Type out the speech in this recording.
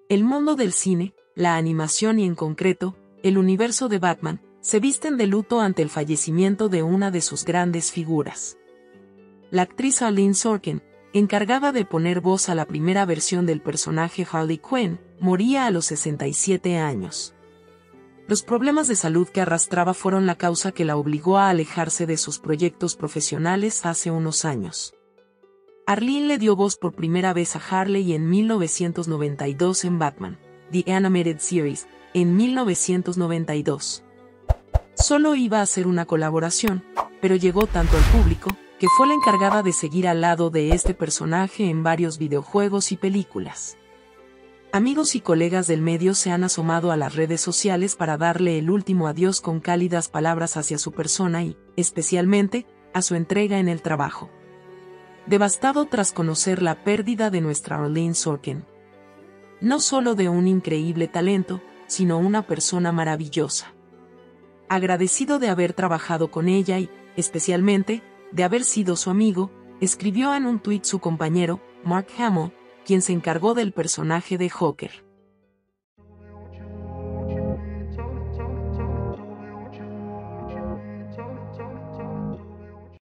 El mundo del cine, la animación y en concreto, el universo de Batman, se visten de luto ante el fallecimiento de una de sus grandes figuras. La actriz Arlene Sorkin, encargada de poner voz a la primera versión del personaje Harley Quinn, moría a los 67 años. Los problemas de salud que arrastraba fueron la causa que la obligó a alejarse de sus proyectos profesionales hace unos años. Arlene le dio voz por primera vez a Harley en 1992 en Batman, The Animated Series, en 1992. Solo iba a ser una colaboración, pero llegó tanto al público, que fue la encargada de seguir al lado de este personaje en varios videojuegos y películas. Amigos y colegas del medio se han asomado a las redes sociales para darle el último adiós con cálidas palabras hacia su persona y, especialmente, a su entrega en el trabajo. Devastado tras conocer la pérdida de nuestra Arlene Sorkin. No solo de un increíble talento, sino una persona maravillosa. Agradecido de haber trabajado con ella y, especialmente, de haber sido su amigo, escribió en un tuit su compañero, Mark Hamill, quien se encargó del personaje de Joker.